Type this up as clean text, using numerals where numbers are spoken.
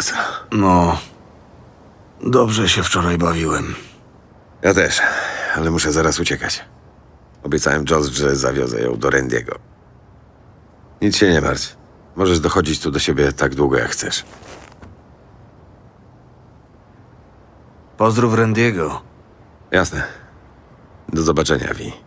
bardzo. No, dobrze się wczoraj bawiłem. Ja też, ale muszę zaraz uciekać. Obiecałem Joss, że zawiozę ją do Randy'ego. Nic się nie martw. Możesz dochodzić tu do siebie tak długo, jak chcesz. Pozdrów Randy'ego. Jasne. Do zobaczenia, Vi.